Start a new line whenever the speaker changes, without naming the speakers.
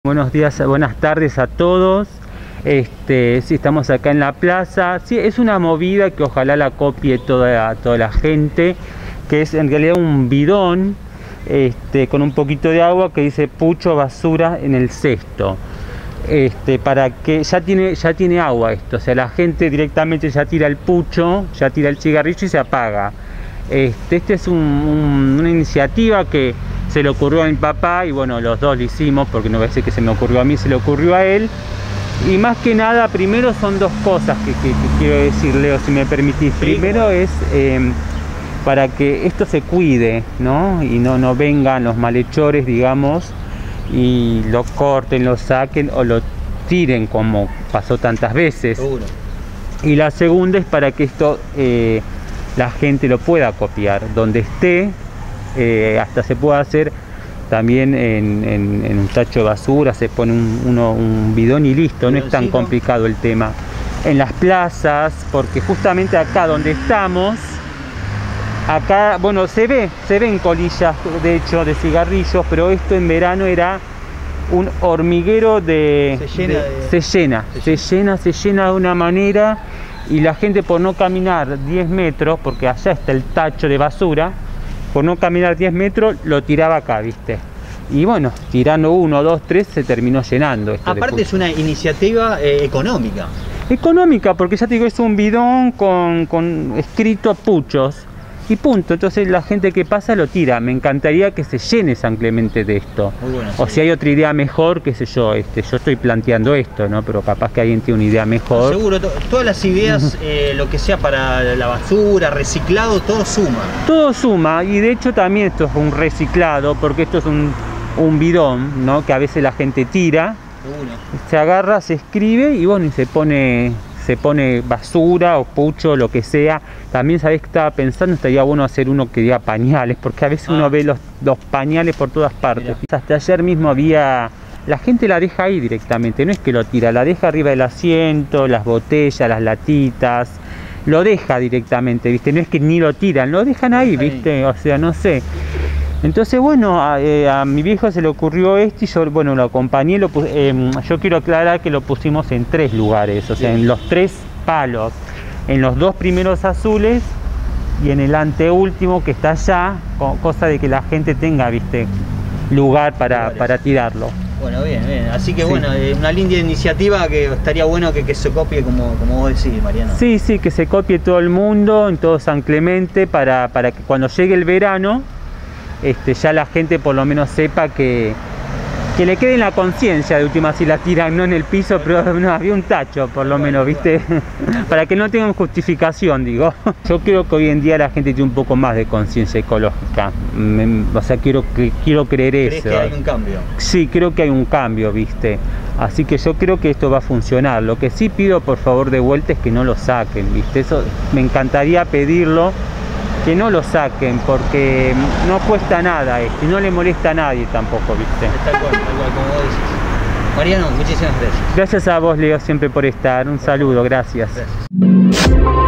Buenos días, buenas tardes a todos. Sí, estamos acá en la plaza. Sí, es una movida que ojalá la copie toda la gente, que es en realidad un bidón con un poquito de agua que dice pucho basura en el cesto. Para que ya tiene agua esto, o sea, la gente directamente ya tira el pucho, ya tira el cigarrillo y se apaga. Es una iniciativa que se le ocurrió a mi papá y bueno, los dos lo hicimos, porque no voy a decir que se me ocurrió a mí, se le ocurrió a él. Y más que nada, primero son dos cosas que quiero decir, Leo, si me permitís. Sí, primero es para que esto se cuide, ¿no? Y no vengan los malhechores, digamos, y lo corten, lo saquen o lo tiren como pasó tantas veces. Seguro. Y la segunda es para que esto la gente lo pueda copiar donde esté, hasta se puede hacer también en un tacho de basura, se pone un bidón y listo, no es tan complicado el tema. En las plazas, porque justamente acá donde estamos, acá, bueno, se ven colillas de hecho de cigarrillos, pero esto en verano era un hormiguero se llena de una manera, y la gente, por no caminar 10 metros, porque allá está el tacho de basura, por no caminar 10 metros lo tiraba acá, ¿viste? Y bueno, tirando 1, 2, 3 se terminó llenando.
Aparte es una iniciativa económica.
Económica, porque ya te digo, es un bidón con escrito puchos y punto. Entonces la gente que pasa lo tira. Me encantaría que se llene San Clemente de esto. Muy bueno, sí. O si hay otra idea mejor, qué sé yo, yo estoy planteando esto, ¿no? Pero capaz que alguien tiene una idea mejor.
Seguro, todas las ideas, lo que sea para la basura, reciclado, todo suma.
Todo suma, y de hecho también esto es un reciclado, porque esto es un bidón, ¿no? Que a veces la gente tira, se agarra, se escribe y bueno, y se pone basura o pucho, lo que sea. También, ¿sabés qué estaba pensando? Estaría bueno hacer uno que diga pañales, porque a veces uno ve los pañales por todas partes. Mirá. Hasta ayer mismo había... La gente la deja ahí directamente, no es que lo tira, la deja arriba del asiento, las botellas, las latitas, lo deja directamente, ¿viste? No es que ni lo tiran, lo dejan ahí, ¿viste? O sea, no sé. Entonces, bueno, a mi viejo se le ocurrió esto y yo, bueno, lo acompañé. Yo quiero aclarar que lo pusimos en 3 lugares, o sea, en los 3 palos, en los 2 primeros azules y en el anteúltimo que está allá, cosa de que la gente tenga, ¿viste?, lugar para tirarlo.
Bueno, bien. Así que bueno, una linda iniciativa que estaría bueno que se copie como vos decís, Mariano.
Sí, que se copie todo el mundo, en todo San Clemente, para que cuando llegue el verano, ya la gente por lo menos sepa que le quede en la conciencia, de última, si la tiran no en el piso, pero no, había un tacho por lo menos, ¿viste? Para que no tengan justificación, digo. Yo creo que hoy en día la gente tiene un poco más de conciencia ecológica. O sea, quiero creer eso.
¿Crees que hay un cambio?
Sí, creo que hay un cambio, ¿viste? Así que yo creo que esto va a funcionar. Lo que sí pido, por favor, de vuelta, es que no lo saquen, ¿viste? Eso me encantaría pedirlo, que no lo saquen, porque no cuesta nada esto y no le molesta a nadie tampoco, ¿viste?
Tal cual, como vos decís. Mariano, muchísimas gracias.
Gracias a vos, Leo, siempre por estar. Un saludo, gracias.